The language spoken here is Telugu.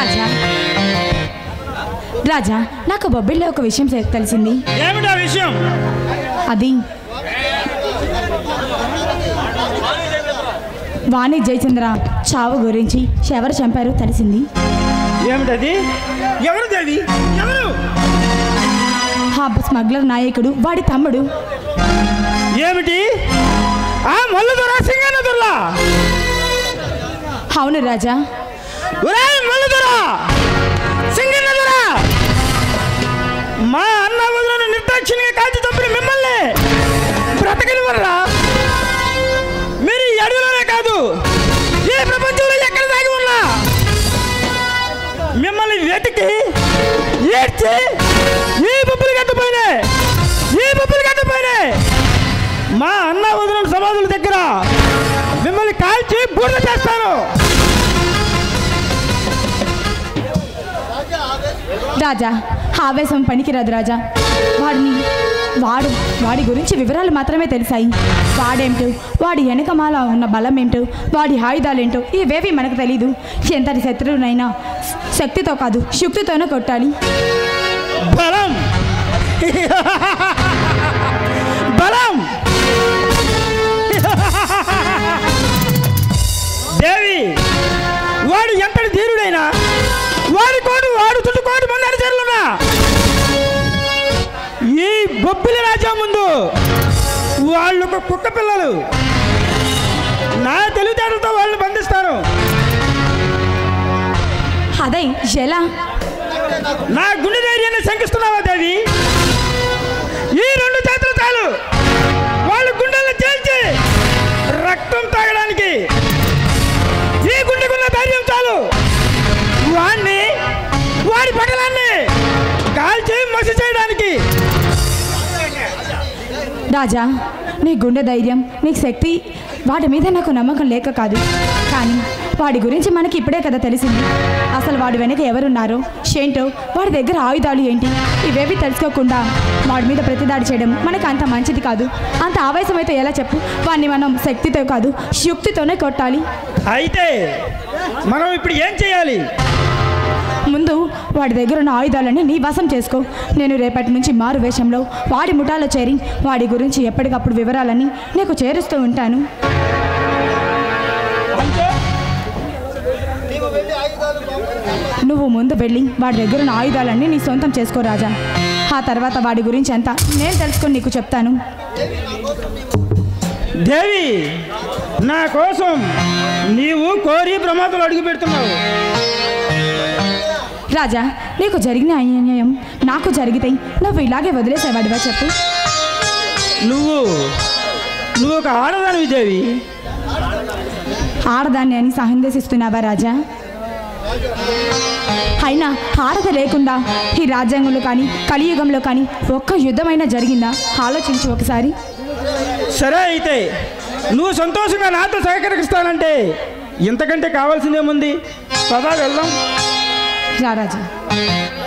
రాజా రాజా నాకు బొబ్బిల్లో ఒక విషయం తెలిసింది. ఏమిటా విషయం? అది వాణి జయచంద్ర చావు గురించి ఎవరు చంపారో తెలిసింది. ఏమిటది? ఎవరు దేవి? ఎవరు? ఆ స్మగ్లర్ నాయకుడు వాడి తమ్ముడు. ఏమిటి? ఆ మల్లుదొర సింగన్నదుర్లా? అవును రాజా. మల్లుదొర సింగన్నదుర మా అన్న వదులను నిర్దాక్షిణ్యంగా కాల్చి చంపిన మిమ్మల్ని బ్రతకనివ్వరా? మీరు ఈ అడవిలోనే కాదు, ఈ ప్రపంచంలో ఎక్కడ దాగి ఉన్నా మిమ్మల్ని వెతికి ఏడ్చి ఈ బొబ్బులు కట్టిపోయినాయి, ఈ బొబ్బులు కట్టిపోయినాయి. మా అన్న వదులను సమాధుల దగ్గర మిమ్మల్ని కాల్చి బూడిద చేస్తాను. రాజా ఆవేశం పనికిరాదు రాజా. వాడి గురించి వివరాలు మాత్రమే తెలిసాయి. వాడేమిటో, వాడి వెనకమాల ఉన్న బలం ఏమిటో, వాడి ఆయుధాలేంటో ఇవేవి మనకు తెలీదు. ఎంతటి శత్రువునైనా శక్తితో కాదు శుక్తితోనే కొట్టాలి. బలం బలం దేవి, వాడు ఎంతటి ధీరుడైనా వాడి కోడు వాడు చుట్టుకోటి మంది అనుచరులున్నా ఈ బొబ్బిలి రాజా ముందు వాళ్ళు కుక్క పిల్లలు. నా తెలివితేటలతో వాళ్ళని బంధిస్తాను. అదే ఎలా? నా గుండె ధైర్యాన్ని శంకిస్తున్నావా దేవి? ఈ 2 చేతులు చాలు వాళ్ళ గుండెలను చేల్చి రక్తం తాగడానికి. ఈ గుండెకున్న ధైర్యం చాలు వాడి పగలాన్ని కాల్చి మసి చేయడానికి. రాజా నీ గుండె ధైర్యం, నీ శక్తి వాటి మీద నాకు నమ్మకం లేక కాదు. కానీ వాడి గురించి మనకి ఇప్పుడే కదా తెలిసింది. అసలు వాడి వెనక ఎవరున్నారో ఏంటో, వాడి దగ్గర ఆయుధాలు ఏంటి ఇవేవి తెలుసుకోకుండా వాడి మీద ప్రతిదాడి చేయడం మనకు అంత మంచిది కాదు. అంత ఆవేశం అయితే ఎలా చెప్పు? వాడిని మనం శక్తితో కాదు శుక్తితోనే కొట్టాలి. అయితే మనం ఇప్పుడు ఏం చేయాలి? ముందు వాడి దగ్గర ఉన్న ఆయుధాలన్నీ నీ వశం చేసుకో. నేను రేపటి నుంచి మారు వేషంలో వాడి ముఠాలో చేరి వాడి గురించి ఎప్పటికప్పుడు వివరాలని నీకు చేరుస్తూ ఉంటాను. నువ్వు ముందు వెళ్ళి వాడి దగ్గర ఉన్న ఆయుధాలన్నీ నీ సొంతం చేసుకో రాజా. ఆ తర్వాత వాడి గురించి అంతా నేను తెలుసుకొని నీకు చెప్తాను. దేవి, నా కోసం నీవు కోరి ప్రమాదాలు అడుగు పెడుతున్నావు. రాజా నీకు జరిగిన అన్యాయం నాకు జరిగితే నువ్వు ఇలాగే వదిలేసేవాడివా చెప్పు? నువ్వు ఒక ఆడదానివి దేవి. ఆడదాన్ని అని సహందేశిస్తున్నావా రాజా? అయినా ఆడద లేకుండా ఈ రాజ్యాంగంలో కానీ కలియుగంలో కానీ ఒక్క యుద్ధమైనా జరిగిందా? ఆలోచించు ఒకసారి. సరే, అయితే నువ్వు సంతోషంగా నాతో సహకరిస్తానంటే ఇంతకంటే కావాల్సిందేముంది? పదా వెళ్దాం. రాజా.